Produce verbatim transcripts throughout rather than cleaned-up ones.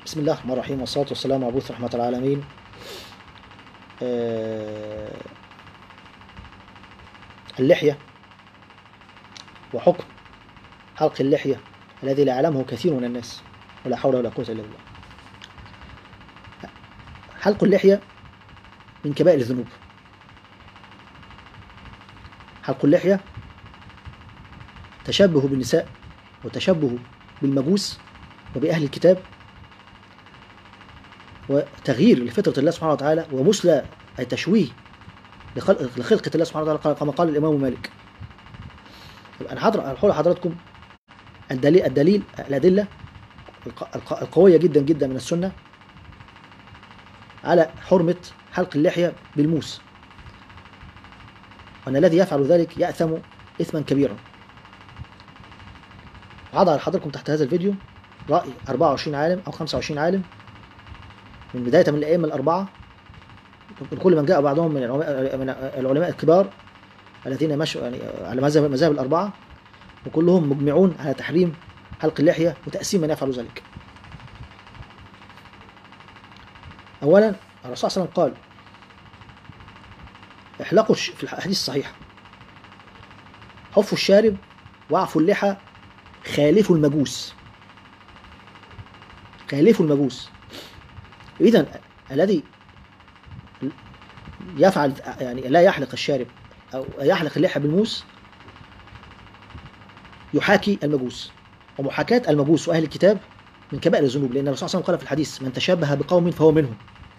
بسم الله الرحمن الرحيم، والصلاة والسلام على مبعوث رحمة العالمين. آه، اللحية وحكم حلق اللحية الذي لا يعلمه كثير من الناس، ولا حول ولا قوة إلا بالله. حلق اللحية من كبائر الذنوب. حلق اللحية تشبه بالنساء وتشبه بالمجوس وبأهل الكتاب، وتغيير لفطرة الله سبحانه وتعالى، ومثلى أي تشويه لخلق لخلقة الله سبحانه وتعالى، كما قال الإمام مالك. أنا هقول لحضراتكم الدليل الدليل الأدلة القوية جدا جدا من السنة على حرمة حلق اللحية بالموس، وأن الذي يفعل ذلك يأثم إثما كبيرا. عض على حضراتكم تحت هذا الفيديو رأي أربعة وعشرين عالم أو خمسة وعشرين عالم، من بداية من الأئمة الأربعة، من كل من جاء بعضهم من العلماء, من العلماء الكبار الذين مشوا يعني على مذهب مذاهب الأربعة، وكلهم مجمعون على تحريم حلق اللحية وتأثيم من يفعل ذلك. أولا الرسول صلى الله عليه وسلم قال: احلقوا في الحديث الصحيح: حفوا الشارب واعفوا اللحى، خالفوا المجوس. خالفوا المجوس. إذن الذي يفعل يعني لا يحلق الشارب أو يحلق اللحى بالموس يحاكي المجوس، ومحاكاة المجوس وأهل الكتاب من كبائر الذنوب، لأن الرسول صلى الله عليه وسلم قال في الحديث: من تشبه بقوم فهو منهم.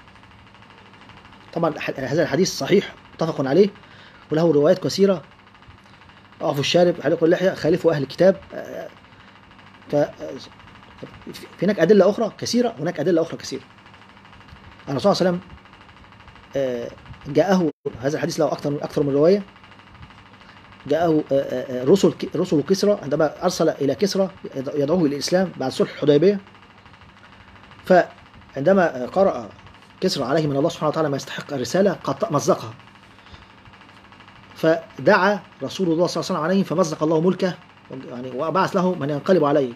طبعا هذا الحديث صحيح متفق عليه وله روايات كثيرة: اعفوا الشارب، حلقوا اللحية، خالفوا أهل الكتاب. ف هناك أدلة أخرى كثيرة، هناك أدلة أخرى كثيرة. الرسول صلى الله عليه وسلم جاءه هذا الحديث له أكثر من أكثر من رواية. جاءه رسل رسل كسرى عندما أرسل إلى كسرى يدعوه إلى الإسلام بعد صلح الحديبية، فعندما قرأ كسرى عليه من الله سبحانه وتعالى ما يستحق الرسالة قد مزقها، فدعا رسول الله صلى الله عليه وسلم عليه فمزق الله ملكه يعني، وبعث له من ينقلب عليه.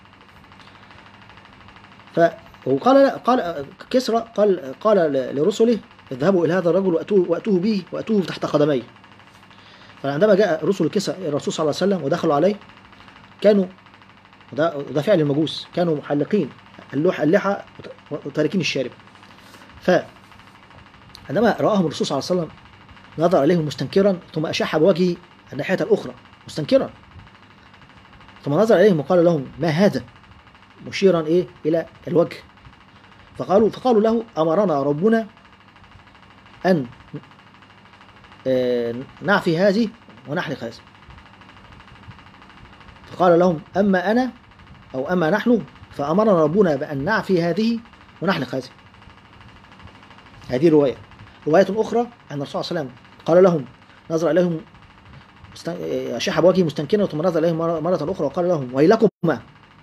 ف وقال قال كسرى قال قال لرسله: اذهبوا إلى هذا الرجل وأتوه, وأتوه به وأتوه تحت قدميه. فعندما جاء رسل كسرى الرسول صلى الله عليه وسلم ودخلوا عليه، كانوا وده, وده فعل المجوس، كانوا محلقين اللحى وتاركين الشارب. فعندما رآهم الرسول صلى الله عليه وسلم نظر إليهم مستنكرا، ثم أشاح بوجهه الناحية الأخرى مستنكرا، ثم نظر إليهم وقال لهم: ما هذا؟ مشيرا إيه إلى الوجه. فقالوا فقالوا له: أمرنا ربنا أن نعفي هذه ونحلق هذه. فقال لهم: أما أنا أو أما نحن فأمرنا ربنا بأن نعفي هذه ونحلق هذه. هذه رواية. رواية أخرى أن الرسول صلى الله عليه وسلم قال لهم، نظر إليهم أشاح بوجهه مستنكرا، ثم نظر إليهم مرة أخرى وقال لهم: ويلكما،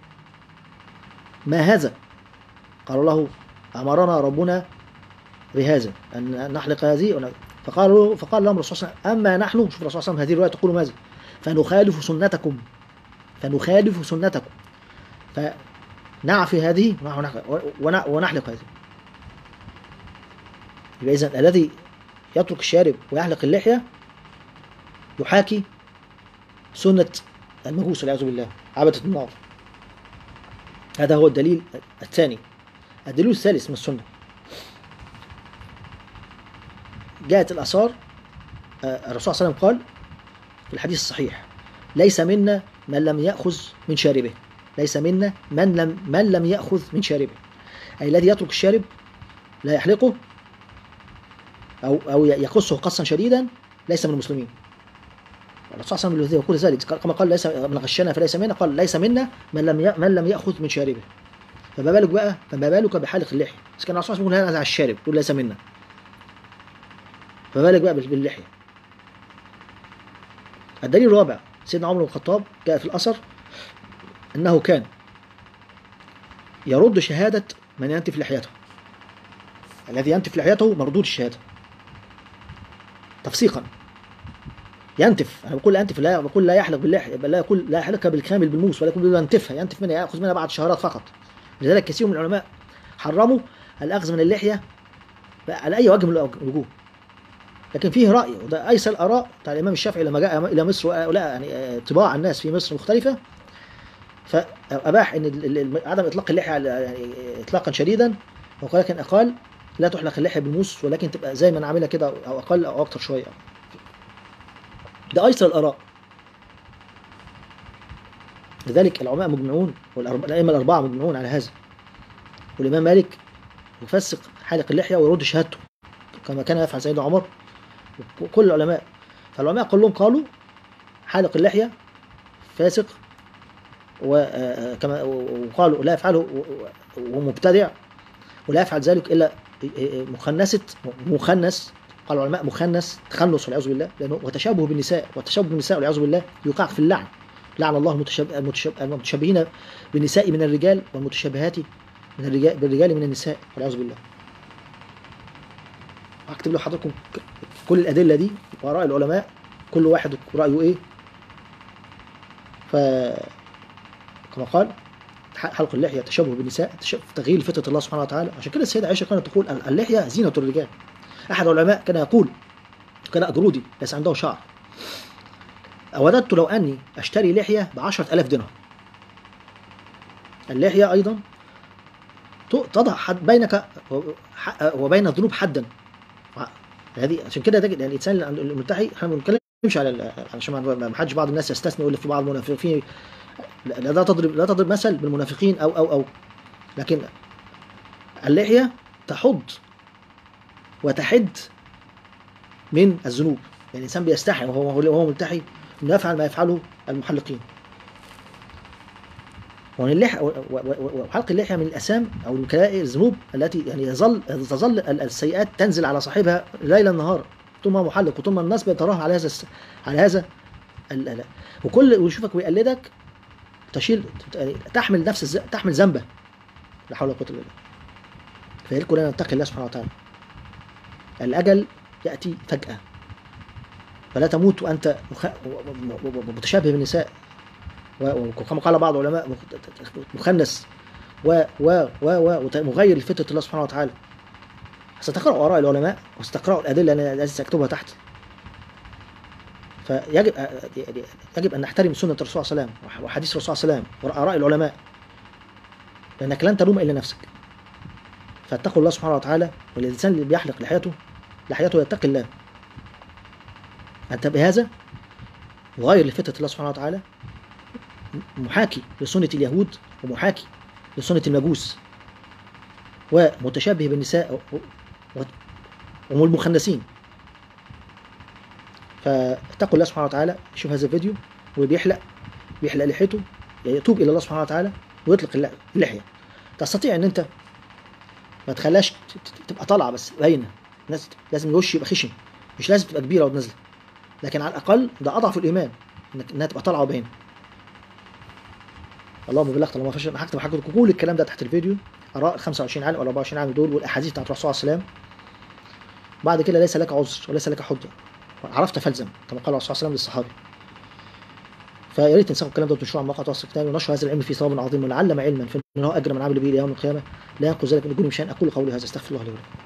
ما هذا؟ قالوا له: أمرنا ربنا بهذا أن نحلق هذه. فقالوا فقال لهم الرسول صلى الله عليه وسلم: أما نحن، شوف الرسول صلى الله عليه وسلم هذه الرواية تقول ماذا؟ فنخالف سنتكم فنخالف سنتكم فنعفي هذه ونحلق هذه. يبقى إذن الذي يترك الشارب ويحلق اللحية يحاكي سنة المجوس والعياذ بالله، عبدة النار. هذا هو الدليل الثاني. الدليل الثالث من السنة: جاءت الآثار، الرسول صلى الله عليه وسلم قال في الحديث الصحيح: ليس منا من لم يأخذ من شاربه. ليس منا من لم من لم يأخذ من شاربه، أي الذي يترك الشارب لا يحلقه أو أو يقصه قصا شديدا ليس من المسلمين. الرسول صلى الله عليه وسلم يقول ذلك كما قال: ليس من غشنا فليس منا. قال: ليس منا من لم من لم يأخذ من شاربه. فما بالك بقى فما بالك بحالق اللحية؟ بس كان الرسول يقول هذا على الشارب، يقول ليس منا، فما بالك بقى باللحية. الدليل الرابع: سيدنا عمر بن الخطاب جاء في الأثر أنه كان يرد شهادة من ينتف لحيته. الذي ينتف لحيته مردود الشهادة تفسيقا. ينتف، أنا بقول ينتف، لا بقول لا يحلق باللحية، بل لا يقول لا يحلقها بالكامل بالموس، ولا يقول ينتفها، ينتف منها، يأخذ منها بعد شهرات فقط. لذلك كثير من العلماء حرموا الاخذ من اللحيه على اي وجه من الوجوه. لكن فيه راي، وده ايسر الاراء بتاع الامام الشافعي لما جاء الى مصر ولقى يعني طباع الناس في مصر مختلفه، فاباح ان عدم اطلاق اللحيه يعني اطلاقا شديدا، ولكن اقال لا تحلق اللحيه بالموس، ولكن تبقى زي ما انا عاملها كده او اقل او اكتر شويه. ده ايسر الاراء. لذلك العلماء مجمعون والائمه الاربعه مجمعون على هذا. والامام مالك يفسق حالق اللحيه ويرد شهادته كما كان يفعل سيدنا عمر وكل العلماء. فالعلماء كلهم قالوا حالق اللحيه فاسق، وكما وقالوا لا يفعله ومبتدع، ولا يفعل ذلك الا مخنثه مخنث. قال العلماء مخنث تخنث والعياذ بالله، لانه وتشابه بالنساء، والتشابه بالنساء والعياذ بالله يوقع في اللعن. لعن الله المتشابهين بالنساء من الرجال والمتشابهات من الرجال بالرجال من النساء والعياذ بالله. هكتب له حضراتكم كل الادله دي واراء العلماء، كل واحد رايه ايه. ف كما قال حلق اللحيه تشابه بالنساء، تغيير فطره الله سبحانه وتعالى. عشان كده السيده عائشه كانت تقول اللحيه زينه الرجال. احد العلماء كان يقول، كان اجرودي ليس عنده شعر، أوددت لو أني أشتري لحية بعشرة آلاف درهم. اللحية أيضا تضع حد بينك وبين الذنوب حدا. هذه عشان كده تجد يعني الإنسان الملتحي، احنا ما بنتكلمش على عشان ما حدش بعض الناس يستثني يقول في بعض المنافقين لا, لا تضرب لا تضرب مثل بالمنافقين أو أو أو لكن اللحية تحض وتحد من الذنوب. يعني الإنسان بيستحي وهو وهو ملتحي انه يفعل ما يفعله المحلقين. وحلق اللحية من الأسام أو الكبائر الذنوب التي يعني يظل تظل السيئات تنزل على صاحبها ليلا نهارا طول ما محلق، وطول ما الناس بتراها على هذا على هذا ال... وكل ويشوفك ويقلدك تشيل تحمل نفس تحمل ذنبه. لا حول ولا قوة إلا بالله. فيلكم لنا نتقي الله سبحانه وتعالى. الأجل يأتي فجأة، فلا تموت وأنت متشابه بالنساء، وكما قال بعض العلماء مخنث و و و ومغير لفطرة الله سبحانه وتعالى. ستقرأوا آراء العلماء وستقرأوا الأدلة التي سأكتبها تحت. فيجب يجب أن نحترم سنة الرسول صلى الله عليه وسلم وحديث الرسول صلى الله عليه وسلم وآراء العلماء، لأنك لن تلوم إلا نفسك. فاتقوا الله سبحانه وتعالى. والإنسان اللي بيحلق لحيته لحيته يتقي الله. أنت بهذا مغير لفطرة الله سبحانه وتعالى، محاكي لسنة اليهود ومحاكي لسنة المجوس، ومتشابه بالنساء والمخنثين. فاتقوا الله سبحانه وتعالى. شوف هذا الفيديو وبيحلق بيحلق لحيته، يتوب إلى الله سبحانه وتعالى ويطلق اللحية. تستطيع أن أنت ما تخليهاش تبقى طالعة بس باينة. الناس لازم الوش يبقى خشن، مش لازم تبقى كبيرة ونازلة، لكن على الأقل ده أضعف الإيمان إنها تبقى طالعة وباينة. اللهم بلغت اللهم فشل. هكتب حضرتك كل الكلام ده تحت الفيديو، آراء خمسة وعشرين عالم ولا أربعة وعشرين عالم دول والأحاديث بتاعت الرسول صلى الله عليه وسلم. بعد كده ليس لك عذر وليس لك حجة، عرفت فالزم كما قال الرسول صلى الله عليه وسلم للصحابي. فيا ريت تنسخوا الكلام ده وتنشروه على مواقع التواصل الاجتماعي ونشر هذا العلم فيه ثواب عظيم، ولعل علما فإنه أجر من عمل به إلى يوم القيامة لا ينقذ ذلك من دون شيء. أقول قولي هذا، استغفر الله لي ولكم.